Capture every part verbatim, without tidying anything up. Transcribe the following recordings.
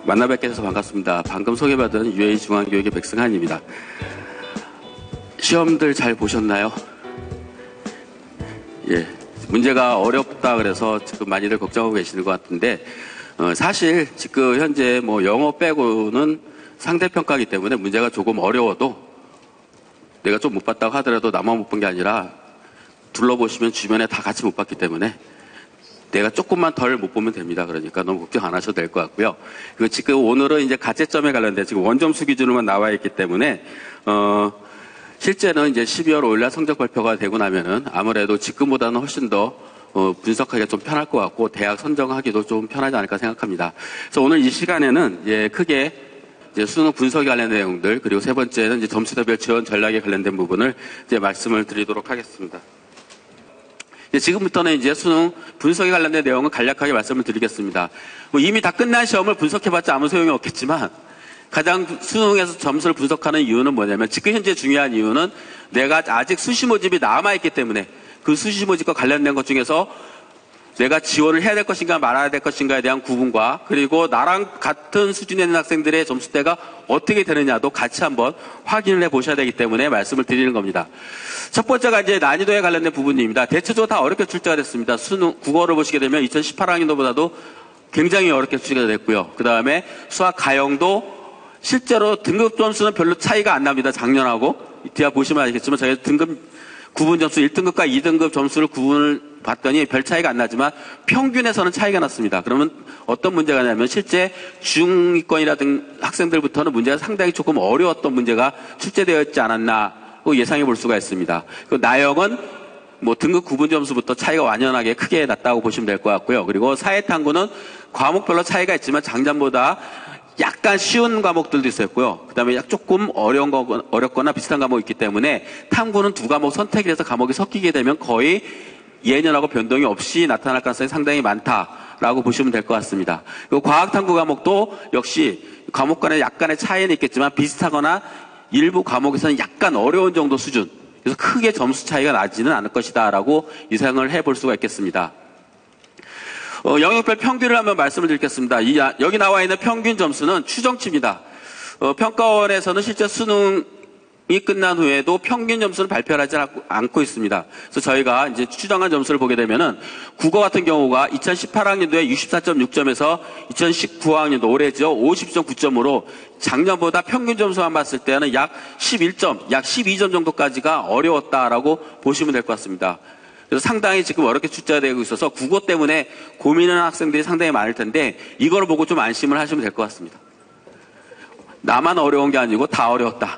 만나 뵙게 돼서 반갑습니다. 방금 소개받은 유에이 중앙교육의 백승한입니다. 시험들 잘 보셨나요? 예, 문제가 어렵다 그래서 지금 많이들 걱정하고 계시는 것 같은데 어, 사실 지금 현재 뭐 영어 빼고는 상대평가이기 때문에 문제가 조금 어려워도 내가 좀 못 봤다고 하더라도 나만 못 본 게 아니라 둘러보시면 주변에 다 같이 못 봤기 때문에 내가 조금만 덜 못 보면 됩니다. 그러니까 너무 걱정 안 하셔도 될 것 같고요. 그 지금 오늘은 이제 가채점에 관련된 지금 원점수 기준으로만 나와 있기 때문에 어 실제는 이제 십이월 오일날 성적 발표가 되고 나면은 아무래도 지금보다는 훨씬 더 어, 분석하기가 좀 편할 것 같고 대학 선정하기도 좀 편하지 않을까 생각합니다. 그래서 오늘 이 시간에는 예, 크게 이제 수능 분석에 관련된 내용들 그리고 세 번째는 이제 점수대별 지원 전략에 관련된 부분을 이제 말씀을 드리도록 하겠습니다. 지금부터는 이제 수능 분석에 관련된 내용을 간략하게 말씀을 드리겠습니다. 뭐 이미 다 끝난 시험을 분석해봤자 아무 소용이 없겠지만 가장 수능에서 점수를 분석하는 이유는 뭐냐면 지금 현재 중요한 이유는 내가 아직 수시 모집이 남아있기 때문에 그 수시 모집과 관련된 것 중에서 내가 지원을 해야 될 것인가 말아야 될 것인가에 대한 구분과 그리고 나랑 같은 수준에 있는 학생들의 점수대가 어떻게 되느냐도 같이 한번 확인을 해 보셔야 되기 때문에 말씀을 드리는 겁니다. 첫 번째가 이제 난이도에 관련된 부분입니다. 대체적으로 다 어렵게 출제가 됐습니다. 수능, 국어를 보시게 되면 이천십팔 학년도보다도 굉장히 어렵게 출제가 됐고요. 그 다음에 수학 가형도 실제로 등급 점수는 별로 차이가 안 납니다. 작년하고. 뒤에 보시면 아시겠지만 저희 등급 구분 점수 일 등급과 이 등급 점수를 구분을 봤더니 별 차이가 안 나지만 평균에서는 차이가 났습니다. 그러면 어떤 문제가 나냐면 실제 중위권이라든 학생들부터는 문제가 상당히 조금 어려웠던 문제가 출제되어 있지 않았나 예상해 볼 수가 있습니다. 그 나형은 뭐 등급 구분 점수부터 차이가 완연하게 크게 났다고 보시면 될 것 같고요. 그리고 사회탐구는 과목별로 차이가 있지만 작년보다 약간 쉬운 과목들도 있었고요. 그 다음에 조금 어려운 거, 어렵거나 비슷한 과목이 있기 때문에 탐구는 두 과목 선택을 해서 과목이 섞이게 되면 거의 예년하고 변동이 없이 나타날 가능성이 상당히 많다라고 보시면 될 것 같습니다. 그리고 과학탐구 과목도 역시 과목 간에 약간의 차이는 있겠지만 비슷하거나 일부 과목에서는 약간 어려운 정도 수준. 그래서 크게 점수 차이가 나지는 않을 것이다라고 예상을 해볼 수가 있겠습니다. 어, 영역별 평균을 한번 말씀을 드리겠습니다. 이, 여기 나와 있는 평균 점수는 추정치입니다. 어, 평가원에서는 실제 수능이 끝난 후에도 평균 점수는 발표를 하지 않고 있습니다. 그래서 저희가 이제 추정한 점수를 보게 되면은 국어 같은 경우가 이천십팔 학년도에 육십사 점 육 점에서 이천십구 학년도 올해죠. 오십 점 구 점으로 작년보다 평균 점수만 봤을 때는 약 십일 점, 약 십이 점 정도까지가 어려웠다라고 보시면 될 것 같습니다. 그래서 상당히 지금 어렵게 출제가 되고 있어서 국어 때문에 고민하는 학생들이 상당히 많을 텐데 이걸 보고 좀 안심을 하시면 될 것 같습니다. 나만 어려운 게 아니고 다 어려웠다.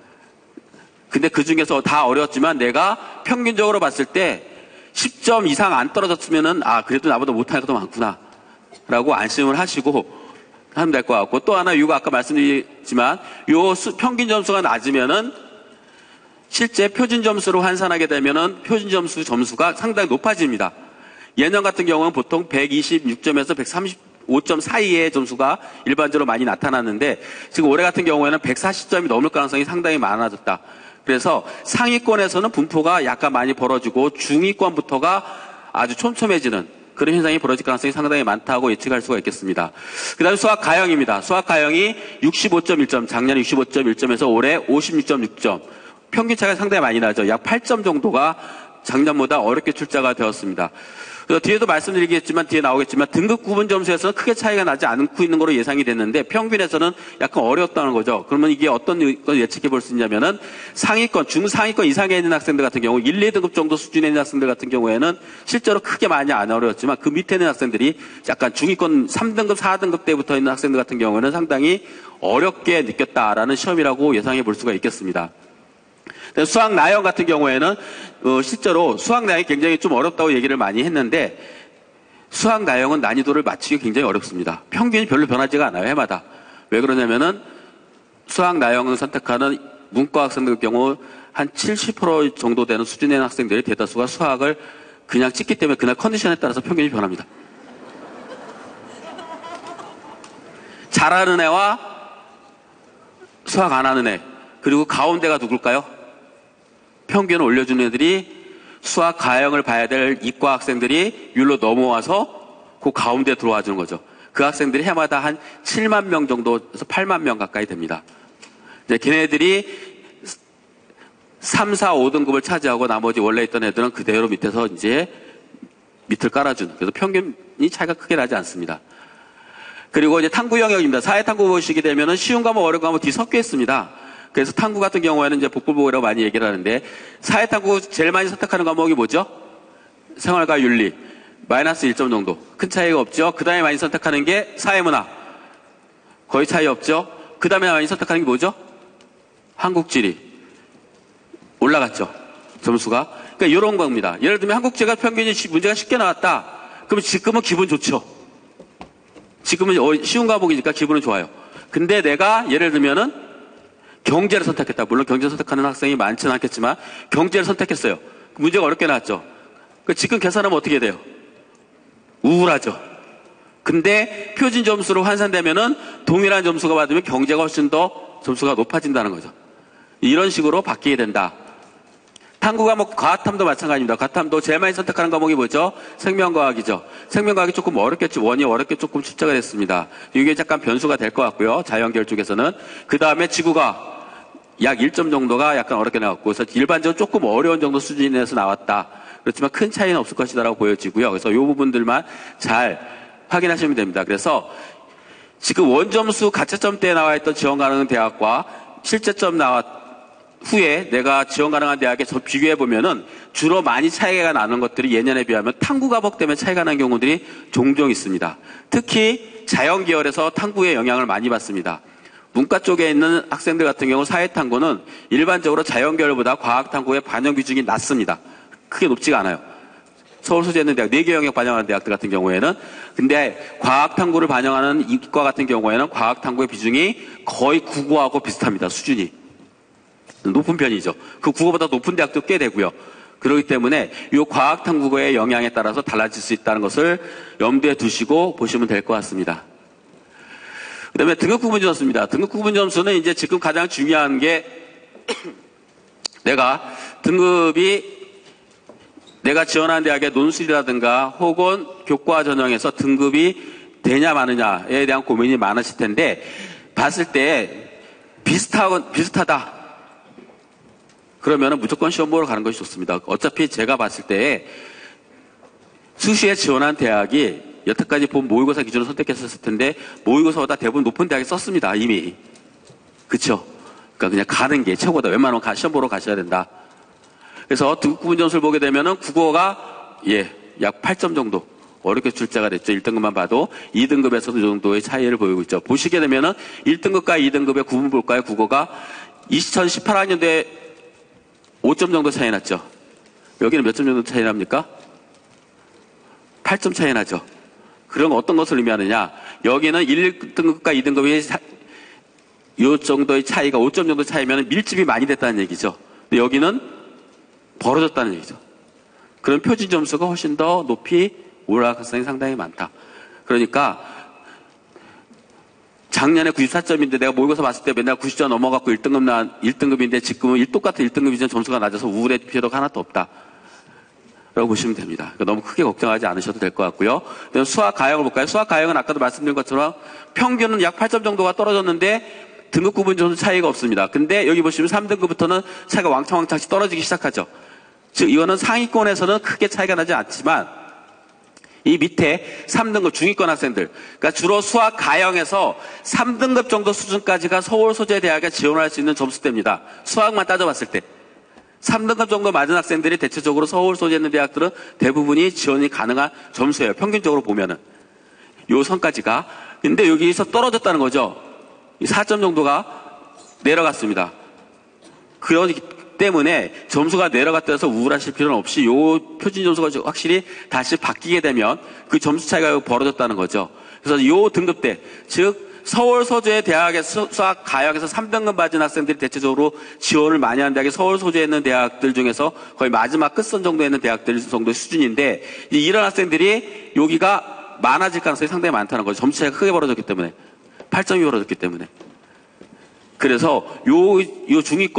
근데 그 중에서 다 어려웠지만 내가 평균적으로 봤을 때 십 점 이상 안 떨어졌으면은 아 그래도 나보다 못하는 것도 많구나 라고 안심을 하시고 하면 될 것 같고 또 하나 이유가 아까 말씀드렸지만 요 수, 평균 점수가 낮으면은 실제 표준 점수로 환산하게 되면은 표준 점수 점수가 상당히 높아집니다. 예년 같은 경우는 보통 백이십육 점에서 백삼십오 점 사이의 점수가 일반적으로 많이 나타났는데 지금 올해 같은 경우에는 백사십 점이 넘을 가능성이 상당히 많아졌다. 그래서 상위권에서는 분포가 약간 많이 벌어지고 중위권부터가 아주 촘촘해지는 그런 현상이 벌어질 가능성이 상당히 많다고 예측할 수가 있겠습니다. 그 다음에 수학 가형입니다. 수학 가형이 육십오 점 일 점, 작년에 육십오 점 일 점에서 올해 오십육 점 육 점. 평균 차이가 상당히 많이 나죠. 약 팔 점 정도가 작년보다 어렵게 출제가 되었습니다. 그래서 뒤에도 말씀드리겠지만 뒤에 나오겠지만 등급 구분 점수에서는 크게 차이가 나지 않고 있는 것으로 예상이 됐는데 평균에서는 약간 어려웠다는 거죠. 그러면 이게 어떤 걸 예측해 볼 수 있냐면은 상위권, 중상위권 이상에 있는 학생들 같은 경우 일, 이 등급 정도 수준에 있는 학생들 같은 경우에는 실제로 크게 많이 안 어려웠지만 그 밑에 있는 학생들이 약간 중위권 삼 등급, 사 등급 때부터 있는 학생들 같은 경우에는 상당히 어렵게 느꼈다라는 시험이라고 예상해 볼 수가 있겠습니다. 수학 나형 같은 경우에는 어, 실제로 수학 나형이 굉장히 좀 어렵다고 얘기를 많이 했는데 수학 나형은 난이도를 맞추기 굉장히 어렵습니다. 평균이 별로 변하지가 않아요. 해마다. 왜 그러냐면은 수학 나형을 선택하는 문과 학생들 경우 한 칠십 퍼센트 정도 되는 수준의 학생들이 대다수가 수학을 그냥 찍기 때문에 그날 컨디션에 따라서 평균이 변합니다. 잘하는 애와 수학 안 하는 애 그리고 가운데가 누굴까요? 평균을 올려주는 애들이 수학 가형을 봐야 될 이과 학생들이 율로 넘어와서 그 가운데 들어와 주는 거죠. 그 학생들이 해마다 한 칠만 명 정도에서 팔만 명 가까이 됩니다. 이제 걔네들이 삼, 사, 오 등급을 차지하고 나머지 원래 있던 애들은 그대로 밑에서 이제 밑을 깔아주는. 그래서 평균이 차이가 크게 나지 않습니다. 그리고 이제 탐구 영역입니다. 사회 탐구 보시게 되면은 쉬운 과목, 어려운 과목 뒤 섞여 있습니다. 그래서 탐구 같은 경우에는 이제 복불복이라고 많이 얘기를 하는데, 사회 탐구 제일 많이 선택하는 과목이 뭐죠? 생활과 윤리. 마이너스 일 점 정도. 큰 차이가 없죠. 그 다음에 많이 선택하는 게 사회문화. 거의 차이 없죠. 그 다음에 많이 선택하는 게 뭐죠? 한국지리. 올라갔죠. 점수가. 그러니까 이런 겁니다. 예를 들면 한국지가 평균이 문제가 쉽게 나왔다. 그럼 지금은 기분 좋죠. 지금은 쉬운 과목이니까 기분은 좋아요. 근데 내가 예를 들면은 경제를 선택했다. 물론 경제 선택하는 학생이 많지는 않겠지만 경제를 선택했어요. 문제가 어렵게 나왔죠. 지금 계산하면 어떻게 돼요? 우울하죠. 근데 표준 점수로 환산되면은 동일한 점수가 받으면 경제가 훨씬 더 점수가 높아진다는 거죠. 이런 식으로 바뀌게 된다. 탐구 과목, 과학탐도 마찬가지입니다. 과학탐도 제일 많이 선택하는 과목이 뭐죠? 생명과학이죠. 생명과학이 조금 어렵겠죠. 원이 어렵게 조금 출제가 됐습니다. 이게 약간 변수가 될 것 같고요. 자연계열 쪽에서는. 그 다음에 지구과학. 약 일 점 정도가 약간 어렵게 나왔고, 그래서 일반적으로 조금 어려운 정도 수준에서 나왔다. 그렇지만 큰 차이는 없을 것이다라고 보여지고요. 그래서 이 부분들만 잘 확인하시면 됩니다. 그래서 지금 원점수 가채점대에 나와 있던 지원 가능한 대학과 실제점 나왔 후에 내가 지원 가능한 대학에 비교해 보면은 주로 많이 차이가 나는 것들이 예년에 비하면 탐구 과목 때문에 차이가 나는 경우들이 종종 있습니다. 특히 자연 계열에서 탐구의 영향을 많이 받습니다. 문과 쪽에 있는 학생들 같은 경우 사회 탐구는 일반적으로 자연 계열보다 과학 탐구의 반영 비중이 낮습니다. 크게 높지가 않아요. 서울 소재 있는 대학, 네 개 영역 반영하는 대학들 같은 경우에는. 근데 과학 탐구를 반영하는 이과 같은 경우에는 과학 탐구의 비중이 거의 국어하고 비슷합니다. 수준이. 높은 편이죠. 그 국어보다 높은 대학도 꽤 되고요. 그렇기 때문에 이 과학 탐구의 영향에 따라서 달라질 수 있다는 것을 염두에 두시고 보시면 될 것 같습니다. 그 다음에 등급 구분 점수입니다. 등급 구분 점수는 이제 지금 가장 중요한 게 내가 등급이 내가 지원한 대학의 논술이라든가 혹은 교과 전형에서 등급이 되냐 마느냐에 대한 고민이 많으실 텐데 봤을 때 비슷하, 비슷하다. 그러면 무조건 시험 보러 가는 것이 좋습니다. 어차피 제가 봤을 때 수시에 지원한 대학이 여태까지 본 모의고사 기준으로 선택했었을 텐데 모의고사보다 대부분 높은 대학에 썼습니다. 이미. 그쵸? 그러니까 그냥 가는 게 최고다. 웬만하면 시험 보러 가셔야 된다. 그래서 등급 구분 점수를 보게 되면은 국어가 예, 약 팔 점 정도 어렵게 출제가 됐죠. 일 등급만 봐도 이 등급에서도 이 정도의 차이를 보이고 있죠. 보시게 되면은 일 등급과 이 등급의 구분 볼까요? 국어가 이천십팔 학년도에 오 점 정도 차이 났죠. 여기는 몇 점 정도 차이 납니까? 팔 점 차이 나죠. 그럼 어떤 것을 의미하느냐? 여기는 일 등급과 이 등급이 이 정도의 차이가 오 점 정도 차이면 밀집이 많이 됐다는 얘기죠. 근데 여기는 벌어졌다는 얘기죠. 그럼 표준 점수가 훨씬 더 높이 올라갈 가능성이 상당히 많다. 그러니까 작년에 구십사 점인데 내가 모의고사 봤을 때 맨날 구십 점 넘어갔고 일 등급 나, 일 등급인데 지금은 똑같은 일 등급이지만 점수가 낮아서 우울할 필요가 하나도 없다. 라고 보시면 됩니다. 그러니까 너무 크게 걱정하지 않으셔도 될 것 같고요. 수학 가형을 볼까요? 수학 가형은 아까도 말씀드린 것처럼 평균은 약 팔 점 정도가 떨어졌는데 등급 구분 점수 차이가 없습니다. 근데 여기 보시면 삼 등급부터는 차이가 왕창왕창씩 떨어지기 시작하죠. 즉 이거는 상위권에서는 크게 차이가 나지 않지만 이 밑에 삼 등급 중위권 학생들, 그러니까 주로 수학 가형에서 삼 등급 정도 수준까지가 서울 소재 대학에 지원할 수 있는 점수대입니다. 수학만 따져봤을 때. 삼 등급 정도 맞은 학생들이 대체적으로 서울 소재 있는 대학들은 대부분이 지원이 가능한 점수예요. 평균적으로 보면은. 요 선까지가. 근데 여기서 떨어졌다는 거죠. 사 점 정도가 내려갔습니다. 그렇기 때문에 점수가 내려갔다 해서 우울하실 필요는 없이 요 표준 점수가 확실히 다시 바뀌게 되면 그 점수 차이가 벌어졌다는 거죠. 그래서 요 등급대, 즉 서울 소재 대학의 수학 가형에서 삼 등급 맞은 학생들이 대체적으로 지원을 많이 하는 대학이 서울 소재에 있는 대학들 중에서 거의 마지막 끝선 정도에 있는 대학들 정도의 수준인데 이런 학생들이 여기가 많아질 가능성이 상당히 많다는 거죠. 점수 차이가 크게 벌어졌기 때문에. 팔 점이 벌어졌기 때문에. 그래서 요, 요 중위권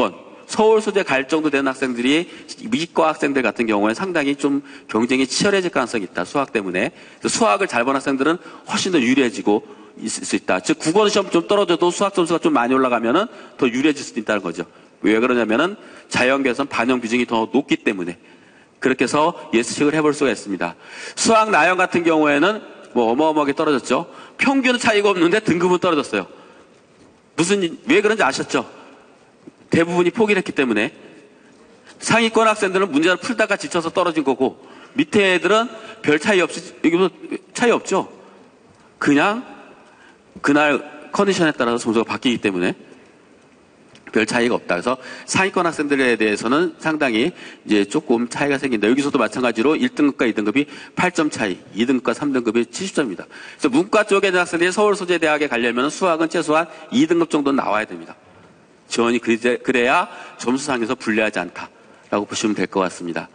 서울 소재 갈 정도 되는 학생들이 이과 학생들 같은 경우에 상당히 좀 경쟁이 치열해질 가능성이 있다. 수학 때문에. 수학을 잘 본 학생들은 훨씬 더 유리해지고 있을 수 있다. 즉 국어 시험 좀 떨어져도 수학 점수가 좀 많이 올라가면은 더 유리해질 수도 있다는 거죠. 왜 그러냐면은 자연계에서는 반영 비중이 더 높기 때문에. 그렇게 해서 예측을 해볼 수가 있습니다. 수학 나형 같은 경우에는 뭐 어마어마하게 떨어졌죠. 평균은 차이가 없는데 등급은 떨어졌어요. 무슨 왜 그런지 아셨죠? 대부분이 포기를 했기 때문에. 상위권 학생들은 문제를 풀다가 지쳐서 떨어진 거고 밑에 애들은 별 차이 없이 여기서 차이 없죠. 그냥 그날 컨디션에 따라서 점수가 바뀌기 때문에 별 차이가 없다. 그래서 상위권 학생들에 대해서는 상당히 이제 조금 차이가 생긴다. 여기서도 마찬가지로 일 등급과 이 등급이 팔 점 차이, 이 등급과 삼 등급이 칠십 점입니다. 그래서 문과 쪽에 있는 학생들이 서울 소재 대학에 가려면 수학은 최소한 이 등급 정도는 나와야 됩니다. 지원이 그래야 점수상에서 불리하지 않다라고 보시면 될 것 같습니다.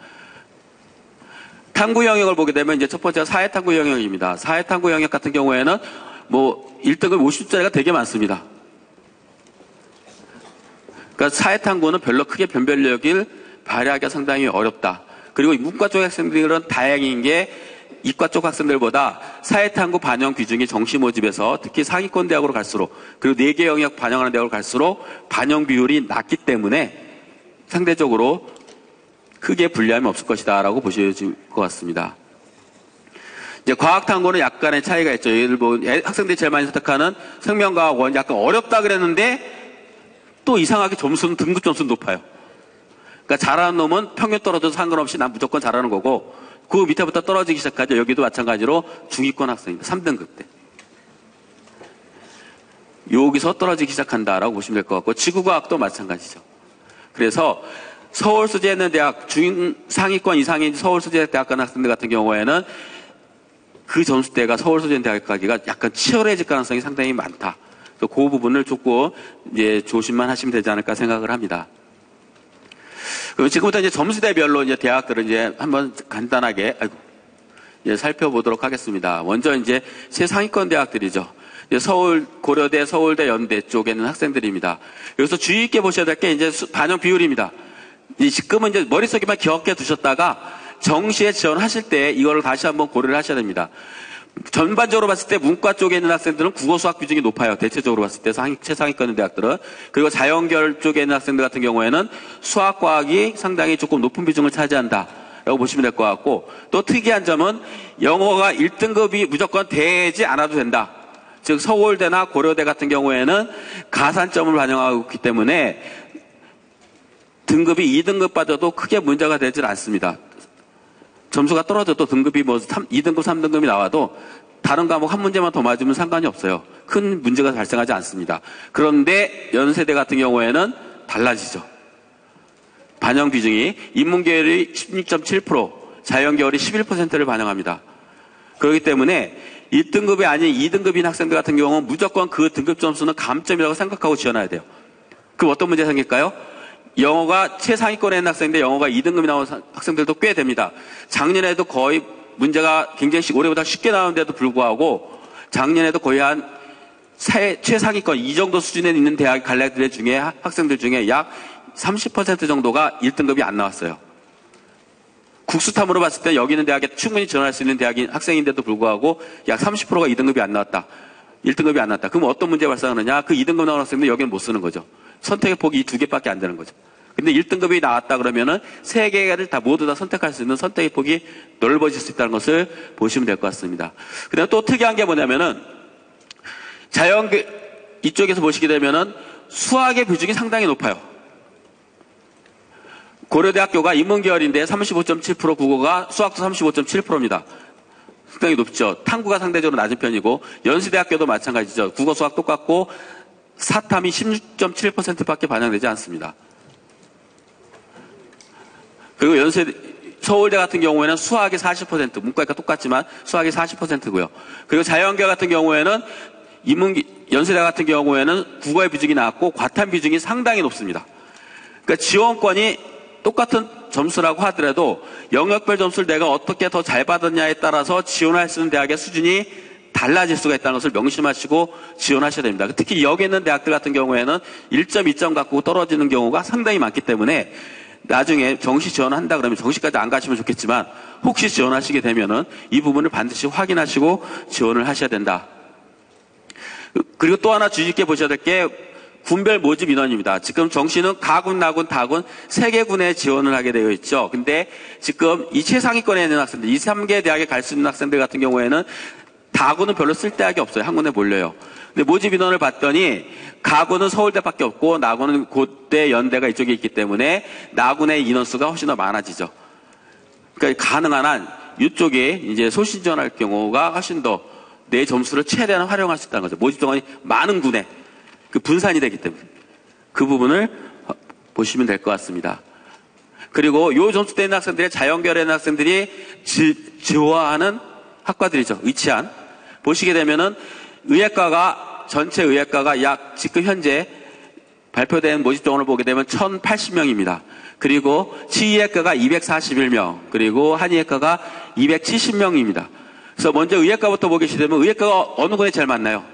탐구 영역을 보게 되면 이제 첫 번째가 사회 탐구 영역입니다. 사회 탐구 영역 같은 경우에는 뭐 일 등급 오십 점짜리가 되게 많습니다. 그러니까 사회 탐구는 별로 크게 변별력을 발휘하기가 상당히 어렵다. 그리고 문과 쪽 학생들은 다행인 게 이과 쪽 학생들보다 사회 탐구 반영 비중이 정시 모집에서 특히 상위권 대학으로 갈수록 그리고 네 개 영역 반영하는 대학으로 갈수록 반영 비율이 낮기 때문에 상대적으로 크게 불리함이 없을 것이다라고 보셔야 될 것 같습니다. 이제 과학 탐구는 약간의 차이가 있죠. 예를 들면 학생들이 제일 많이 선택하는 생명과학원 약간 어렵다 그랬는데 또 이상하게 점수는 등급 점수는 높아요. 그러니까 잘하는 놈은 평균 떨어져도 상관없이 난 무조건 잘하는 거고 그 밑에부터 떨어지기 시작하죠. 여기도 마찬가지로 중위권 학생입니다. 삼 등급 때. 여기서 떨어지기 시작한다라고 보시면 될 것 같고 지구과학도 마찬가지죠. 그래서 서울 소재에 있는 대학 중 상위권 이상인 서울 소재 대학 간 학생들 같은 경우에는 그 점수대가 서울 소재 대학에 가기가 약간 치열해질 가능성이 상당히 많다. 그 부분을 조금 이제 조심만 하시면 되지 않을까 생각을 합니다. 그럼 지금부터 이제 점수대별로 이제 대학들을 이제 한번 간단하게 아이고, 이제 살펴보도록 하겠습니다. 먼저 이제 최상위권 대학들이죠. 이제 서울, 고려대, 서울대, 연대 쪽에 있는 학생들입니다. 여기서 주의 있게 보셔야 될 게 이제 반영 비율입니다. 이 지금은 이제 머릿속에만 기억해 두셨다가 정시에 지원하실 때 이걸 다시 한번 고려를 하셔야 됩니다. 전반적으로 봤을 때 문과 쪽에 있는 학생들은 국어 수학 비중이 높아요. 대체적으로 봤을 때 상위, 최상위권 대학들은. 그리고 자연계열 쪽에 있는 학생들 같은 경우에는 수학, 과학이 상당히 조금 높은 비중을 차지한다라고 보시면 될 것 같고 또 특이한 점은 영어가 일 등급이 무조건 되지 않아도 된다. 즉 서울대나 고려대 같은 경우에는 가산점을 반영하고 있기 때문에 등급이 이 등급 빠져도 크게 문제가 되질 않습니다. 점수가 떨어져도 등급이 뭐 이 등급, 삼 등급이 나와도 다른 과목 한 문제만 더 맞으면 상관이 없어요. 큰 문제가 발생하지 않습니다. 그런데 연세대 같은 경우에는 달라지죠. 반영 비중이 인문계열이 십육 점 칠 퍼센트, 자연계열이 십일 퍼센트를 반영합니다. 그렇기 때문에 일 등급이 아닌 이 등급인 학생들 같은 경우는 무조건 그 등급 점수는 감점이라고 생각하고 지원해야 돼요. 그럼 어떤 문제 생길까요? 영어가 최상위권에 있는 학생인데 영어가 이 등급이 나온 학생들도 꽤 됩니다. 작년에도 거의 문제가 굉장히 올해보다 쉽게 나오는데도 불구하고 작년에도 거의 한 최상위권 이 정도 수준에 있는 대학 갈래들 중에 학생들 중에 약 삼십 퍼센트 정도가 일 등급이 안 나왔어요. 국수탐으로 봤을 때 여기 있는 대학에 충분히 지원할 수 있는 대학인 학생인데도 불구하고 약 삼십 퍼센트가 이 등급이 안 나왔다. 일 등급이 안 나왔다. 그럼 어떤 문제가 발생하느냐? 그 이 등급 나온 학생들 여기는 못 쓰는 거죠. 선택의 폭이 이 두 개밖에 안 되는 거죠. 근데 일 등급이 나왔다 그러면은 세 개를 다 모두 다 선택할 수 있는 선택의 폭이 넓어질 수 있다는 것을 보시면 될 것 같습니다. 그다음 또 특이한 게 뭐냐면은 자연 이쪽에서 보시게 되면은 수학의 비중이 상당히 높아요. 고려대학교가 인문계열인데 삼십오 점 칠 퍼센트 국어가 수학도 삼십오 점 칠 퍼센트입니다. 상당히 높죠. 탐구가 상대적으로 낮은 편이고 연세대학교도 마찬가지죠. 국어 수학 똑같고 사탐이 십육 점 칠 퍼센트밖에 반영되지 않습니다. 그리고 연세 서울대 같은 경우에는 수학이 사십 퍼센트, 문과가 똑같지만 수학이 사십 퍼센트고요. 그리고 자연계 같은 경우에는 인문 연세대 같은 경우에는 국어의 비중이 낮고 과탐 비중이 상당히 높습니다. 그러니까 지원권이 똑같은 점수라고 하더라도 영역별 점수를 내가 어떻게 더 잘 받았냐에 따라서 지원할 수 있는 대학의 수준이 달라질 수가 있다는 것을 명심하시고 지원하셔야 됩니다. 특히 여기 있는 대학들 같은 경우에는 일 점, 이 점 갖고 떨어지는 경우가 상당히 많기 때문에 나중에 정시 지원한다 그러면 정시까지 안 가시면 좋겠지만 혹시 지원하시게 되면은 이 부분을 반드시 확인하시고 지원을 하셔야 된다. 그리고 또 하나 주의 깊게 보셔야 될 게 군별 모집 인원입니다. 지금 정시는 가군, 나군, 다군 세 개 군에 지원을 하게 되어 있죠. 근데 지금 이 최상위권에 있는 학생들, 이, 삼 개 대학에 갈 수 있는 학생들 같은 경우에는 다군은 별로 쓸데하게 없어요. 한 군데 몰려요. 근데 모집 인원을 봤더니 가군은 서울대밖에 없고 나군은 고대, 연대가 이쪽에 있기 때문에 나군의 인원수가 훨씬 더 많아지죠. 그러니까 가능한 한 이쪽에 이제 소신 지원할 경우가 훨씬 더 내 점수를 최대한 활용할 수 있다는 거죠. 모집 정원이 많은 군에 그 분산이 되기 때문에 그 부분을 보시면 될 것 같습니다. 그리고 이 점수대 있는 학생들의 자연계열에 있는 학생들이 지, 좋아하는 학과들이죠. 의치안 보시게 되면은 의예과가 전체 의예과가 약 지금 현재 발표된 모집 정원을 보게 되면 천팔십 명입니다. 그리고 치의예과가 이백사십일 명, 그리고 한의예과가 이백칠십 명입니다. 그래서 먼저 의예과부터 보게 되면 의예과가 어느 군에 제일 많나요?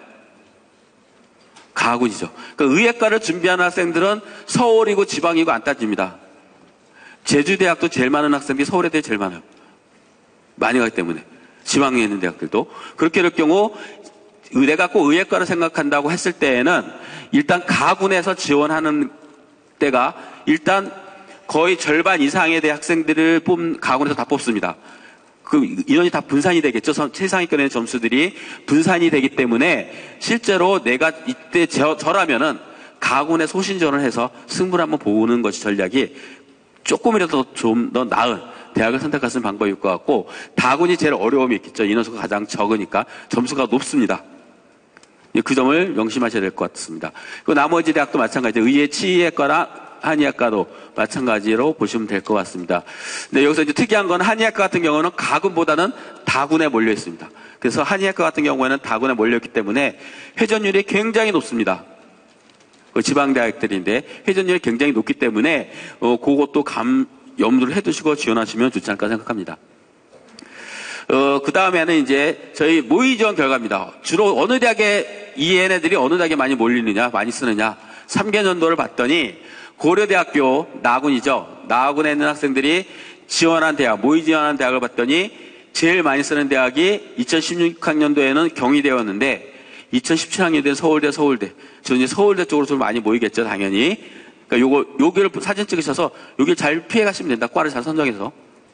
가군이죠. 그러니까 의예과를 준비하는 학생들은 서울이고 지방이고 안 따집니다. 제주대학도 제일 많은 학생들이 서울에 대해 제일 많아요. 많이 가기 때문에. 지방에 있는 대학들도. 그렇게 될 경우 내가 꼭 의예과를 생각한다고 했을 때에는 일단 가군에서 지원하는 때가 일단 거의 절반 이상의 대학생들을 뽑, 가군에서 다 뽑습니다. 그 인원이 다 분산이 되겠죠. 최상위권의 점수들이 분산이 되기 때문에 실제로 내가 이때 저, 저라면은 가군에 소신전을 해서 승부를 한번 보는 것이 전략이 조금이라도 좀 더 나은 대학을 선택하는 방법일 것 같고, 다군이 제일 어려움이 있겠죠. 인원수가 가장 적으니까 점수가 높습니다. 그 점을 명심하셔야 될 것 같습니다. 그리고 나머지 대학도 마찬가지죠. 의예, 치의예과나 한의학과도 마찬가지로 보시면 될 것 같습니다. 근데 여기서 이제 특이한 건 한의학과 같은 경우는 가군보다는 다군에 몰려 있습니다. 그래서 한의학과 같은 경우에는 다군에 몰렸기 때문에 회전율이 굉장히 높습니다. 그 지방대학들인데 회전율이 굉장히 높기 때문에 어, 그것도 감, 염두를 해두시고 지원하시면 좋지 않을까 생각합니다. 어, 그 다음에는 이제 저희 모의 지원 결과입니다. 주로 어느 대학에 이 얘네들이 어느 대학에 많이 몰리느냐, 많이 쓰느냐. 삼 개년도를 봤더니 고려대학교 나군이죠. 나군에 있는 학생들이 지원한 대학, 모의 지원한 대학을 봤더니 제일 많이 쓰는 대학이 이천십육 학년도에는 경희대였는데 이천십칠 학년도에는 서울대, 서울대. 저는 이제 서울대 쪽으로 좀 많이 모이겠죠, 당연히. 그러니까 요거, 여기를 사진 찍으셔서 여기를 잘 피해 가시면 된다. 과를 잘 선정해서.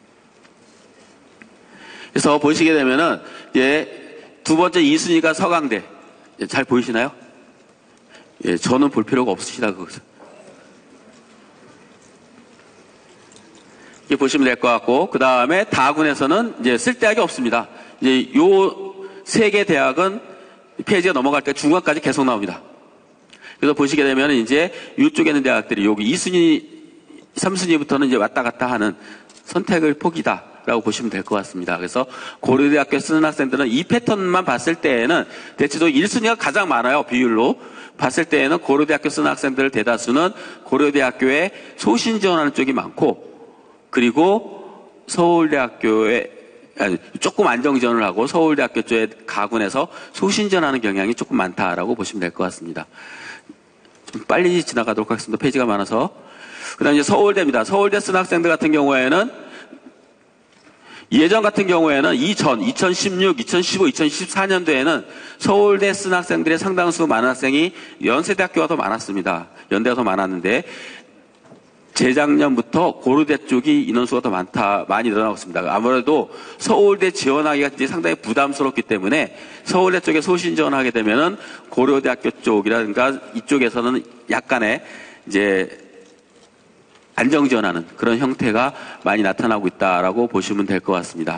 그래서 보시게 되면은, 예, 두 번째 이 순위가 서강대. 예, 잘 보이시나요? 예, 저는 볼 필요가 없으시다, 그것은. 이렇게 보시면 될 것 같고, 그 다음에 다군에서는 이제 쓸 대학이 없습니다. 이제 요 세 개 대학은 페이지가 넘어갈 때 중간까지 계속 나옵니다. 그래서 보시게 되면 이제 이쪽에 있는 대학들이 여기 이 순위, 삼 순위부터는 이제 왔다 갔다 하는 선택을 폭이다라고 보시면 될 것 같습니다. 그래서 고려대학교 쓰는 학생들은 이 패턴만 봤을 때에는 대체적으로 일 순위가 가장 많아요. 비율로. 봤을 때에는 고려대학교 쓰는 학생들 대다수는 고려대학교에 소신 지원하는 쪽이 많고, 그리고 서울대학교에 아니, 조금 안정 지원을 하고 서울대학교 쪽에 가군에서 소신 지원하는 경향이 조금 많다라고 보시면 될 것 같습니다. 좀 빨리 지나가도록 하겠습니다. 페이지가 많아서. 그 다음에 이제 서울대입니다. 서울대 쓰는 학생들 같은 경우에는 예전 같은 경우에는 이천, 이천십육, 이천십오, 이천십사 년도에는 서울대 쓰는 학생들의 상당수 많은 학생이 연세대학교가 더 많았습니다. 연대가 더 많았는데 재작년부터 고려대 쪽이 인원수가 더 많다, 많이 늘어나고 있습니다. 아무래도 서울대 지원하기가 이제 상당히 부담스럽기 때문에 서울대 쪽에 소신 지원하게 되면은 고려대학교 쪽이라든가 이쪽에서는 약간의 이제 안정 지원하는 그런 형태가 많이 나타나고 있다라고 보시면 될 것 같습니다.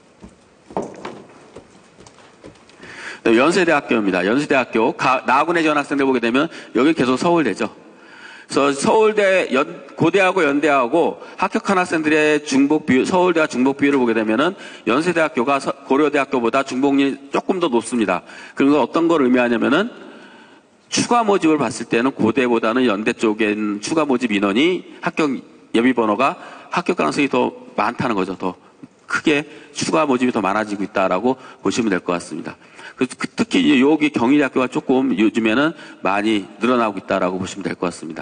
연세대학교입니다. 연세대학교 나군에 지원 학생들 보게 되면 여기 계속 서울대죠. 그래서 서울대, 연, 고대하고 연대하고 합격한 학생들의 중복 비율, 서울대와 중복 비율을 보게 되면은 연세대학교가 서, 고려대학교보다 중복률이 조금 더 높습니다. 그래서 어떤 걸 의미하냐면은 추가 모집을 봤을 때는 고대보다는 연대 쪽엔 추가 모집 인원이 합격 예비 번호가 합격 가능성이 더 많다는 거죠. 더 크게 추가 모집이 더 많아지고 있다라고 보시면 될 것 같습니다. 그래서 특히 이제 여기 경희대학교가 조금 요즘에는 많이 늘어나고 있다라고 보시면 될 것 같습니다.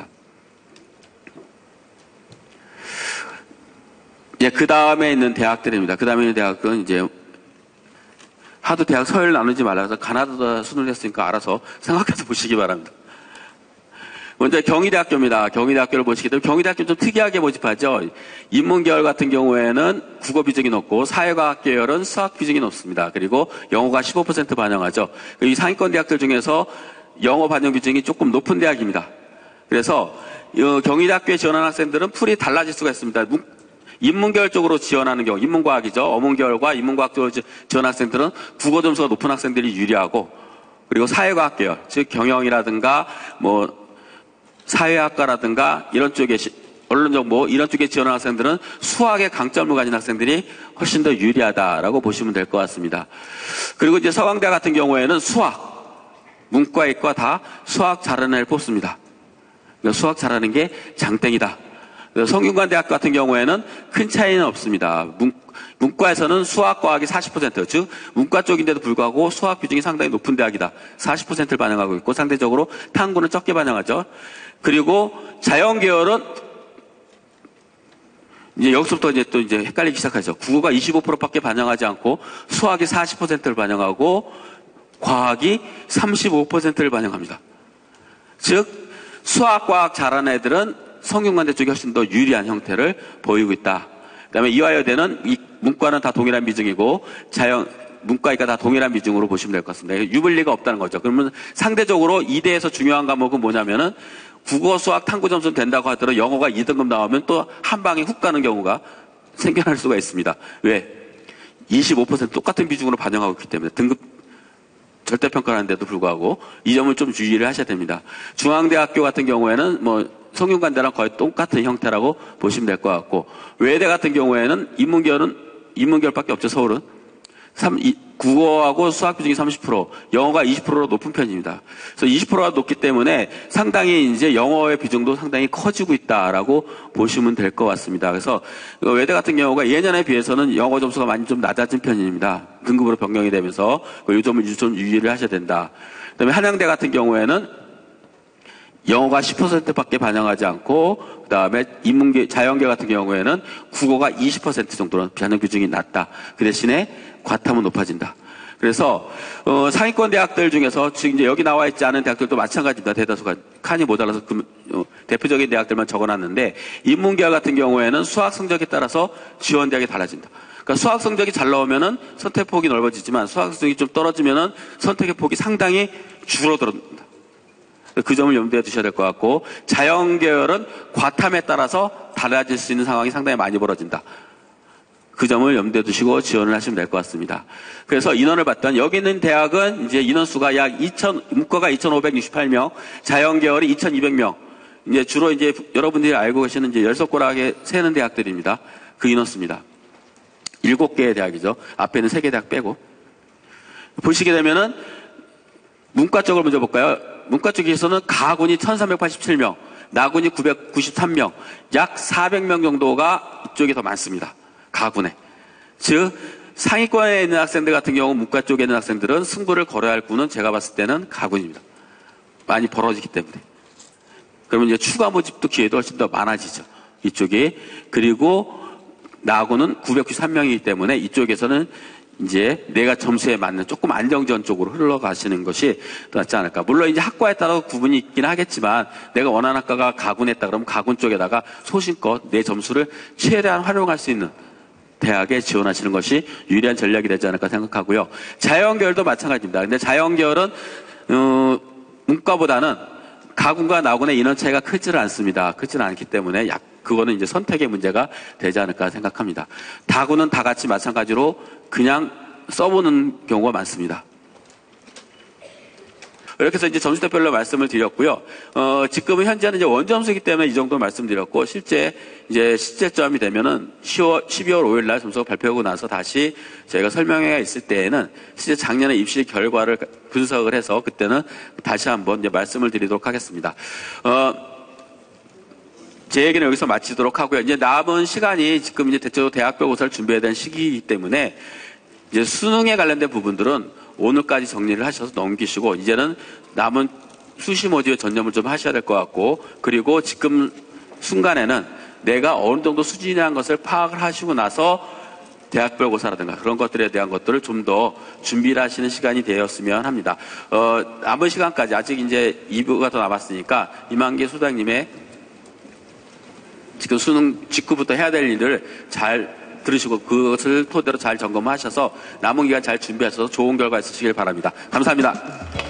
예, 그 다음에 있는 대학들입니다. 그 다음에 있는 대학은 이제 하도 대학 서열 나누지 말라서 가나다 순을 했으니까 알아서 생각해서 보시기 바랍니다. 먼저 경희대학교입니다. 경희대학교를 보시게 되면 경희대학교 좀 특이하게 모집하죠. 인문계열 같은 경우에는 국어 비중이 높고 사회과학 계열은 수학 비중이 높습니다. 그리고 영어가 십오 퍼센트 반영하죠. 이 상위권 대학들 중에서 영어 반영 비중이 조금 높은 대학입니다. 그래서 경희대학교에 지원하는 학생들은 풀이 달라질 수가 있습니다. 인문계열 쪽으로 지원하는 경우, 인문과학이죠. 어문계열과 인문과학 쪽으로 지원하는 학생들은 국어 점수가 높은 학생들이 유리하고, 그리고 사회과학 계열, 즉 경영이라든가 뭐 사회학과라든가 이런 쪽에 언론정보 이런 쪽에 지원하는 학생들은 수학에 강점을 가진 학생들이 훨씬 더 유리하다라고 보시면 될 것 같습니다. 그리고 이제 서강대 같은 경우에는 수학, 문과, 이과 다 수학 잘하는 애를 뽑습니다. 그러니까 수학 잘하는 게 장땡이다. 성균관대학교 같은 경우에는 큰 차이는 없습니다. 문, 문과에서는 수학과학이 사십 퍼센트, 즉 문과 쪽인데도 불구하고 수학 비중이 상당히 높은 대학이다. 사십 퍼센트를 반영하고 있고 상대적으로 탐구는 적게 반영하죠. 그리고 자연계열은 이제 여기서부터 이제 또 이제 헷갈리기 시작하죠. 국어가 이십오 퍼센트밖에 반영하지 않고 수학이 사십 퍼센트를 반영하고 과학이 삼십오 퍼센트를 반영합니다. 즉 수학, 과학 잘하는 애들은 성균관대 쪽이 훨씬 더 유리한 형태를 보이고 있다. 그다음에 이화여대는 이 문과는 다 동일한 비중이고 자연 문과이가 다 동일한 비중으로 보시면 될 것 같습니다. 유불리가 없다는 거죠. 그러면 상대적으로 이대에서 중요한 과목은 뭐냐면은 국어, 수학, 탐구 점수는 된다고 하더라도 영어가 이 등급 나오면 또 한 방에 훅 가는 경우가 생겨날 수가 있습니다. 왜? 이십오 퍼센트 똑같은 비중으로 반영하고 있기 때문에 등급 절대평가하는데도 불구하고 이 점을 좀 주의를 하셔야 됩니다. 중앙대학교 같은 경우에는 뭐 성균관대랑 거의 똑같은 형태라고 보시면 될 것 같고, 외대 같은 경우에는 인문계열은 인문계열밖에 없죠. 서울은 삼, 이, 국어하고 수학 비중이 삼십 퍼센트, 영어가 이십 퍼센트로 높은 편입니다. 그래서 이십 퍼센트가 높기 때문에 상당히 이제 영어의 비중도 상당히 커지고 있다라고 보시면 될 것 같습니다. 그래서 외대 같은 경우가 예년에 비해서는 영어 점수가 많이 좀 낮아진 편입니다. 등급으로 변경이 되면서 이 점을 좀 유의를 하셔야 된다. 그다음에 한양대 같은 경우에는 영어가 십 퍼센트밖에 반영하지 않고, 그 다음에 인문계, 자연계 같은 경우에는 국어가 이십 퍼센트 정도는 반영 비중이 낮다. 그 대신에 과탐은 높아진다. 그래서 어, 상위권 대학들 중에서 지금 이제 여기 나와 있지 않은 대학들도 마찬가지입니다. 대다수가 칸이 모자라서 그, 어, 대표적인 대학들만 적어놨는데, 인문계열 같은 경우에는 수학 성적에 따라서 지원 대학이 달라진다. 그러니까 수학 성적이 잘 나오면은 선택폭이 넓어지지만 수학 성적이 좀 떨어지면은 선택의 폭이 상당히 줄어듭니다. 그 점을 염두에 두셔야 될 것 같고, 자연계열은 과탐에 따라서 달라질 수 있는 상황이 상당히 많이 벌어진다. 그 점을 염두에 두시고 지원을 하시면 될 것 같습니다. 그래서 인원을 봤던 여기 있는 대학은 이제 인원수가 약 이천, 문과가 이천오백육십팔 명, 자연계열이 이천이백 명. 이제 주로 이제 여러분들이 알고 계시는 이제 열석고락에 세는 대학들입니다. 그 인원수입니다. 일곱 개의 대학이죠. 앞에는 세 개 대학 빼고. 보시게 되면은 문과 쪽을 먼저 볼까요? 문과 쪽에서는 가군이 천삼백팔십칠 명, 나군이 구백구십삼 명, 약 사백 명 정도가 이쪽에 더 많습니다. 가군에. 즉 상위권에 있는 학생들 같은 경우 문과 쪽에 있는 학생들은 승부를 걸어야 할 군은 제가 봤을 때는 가군입니다. 많이 벌어지기 때문에. 그러면 이제 추가 모집도 기회도 훨씬 더 많아지죠. 이쪽이. 그리고 나군은 구백구십삼 명이기 때문에 이쪽에서는 이제 내가 점수에 맞는 조금 안정전 쪽으로 흘러가시는 것이 더 낫지 않을까. 물론 이제 학과에 따라 구분이 있긴 하겠지만 내가 원하는 학과가 가군했다 그러면 가군 쪽에다가 소신껏 내 점수를 최대한 활용할 수 있는 대학에 지원하시는 것이 유리한 전략이 되지 않을까 생각하고요. 자연계열도 마찬가지입니다. 근데 자연계열은 어, 문과보다는 가군과 나군의 인원 차이가 크지는 않습니다. 크지는 않기 때문에 약 그거는 이제 선택의 문제가 되지 않을까 생각합니다. 다군은 다 같이 마찬가지로 그냥 써보는 경우가 많습니다. 이렇게 해서 이제 점수대별로 말씀을 드렸고요. 어, 지금은 현재는 이제 원점수이기 때문에 이 정도 말씀드렸고, 실제 이제 실제점이 되면은 시월, 십이월 오일 날 점수가 발표하고 나서 다시 저희가 설명회가 있을 때에는 실제 작년에 입시 결과를 분석을 해서 그때는 다시 한번 이제 말씀을 드리도록 하겠습니다. 어, 제 얘기는 여기서 마치도록 하고요. 이제 남은 시간이 지금 이제 대체로 대학별 고사를 준비해야 되는 시기이기 때문에 이제 수능에 관련된 부분들은 오늘까지 정리를 하셔서 넘기시고 이제는 남은 수시 모듈에 전념을 좀 하셔야 될 것 같고, 그리고 지금 순간에는 내가 어느 정도 수준이라는 것을 파악을 하시고 나서 대학별 고사라든가 그런 것들에 대한 것들을 좀 더 준비를 하시는 시간이 되었으면 합니다. 어, 남은 시간까지 아직 이제 이 부가 더 남았으니까 이만기 소장님의 지금 수능 직후부터 해야 될 일을 잘 들으시고 그것을 토대로 잘 점검하셔서 남은 기간 잘 준비하셔서 좋은 결과 있으시길 바랍니다. 감사합니다.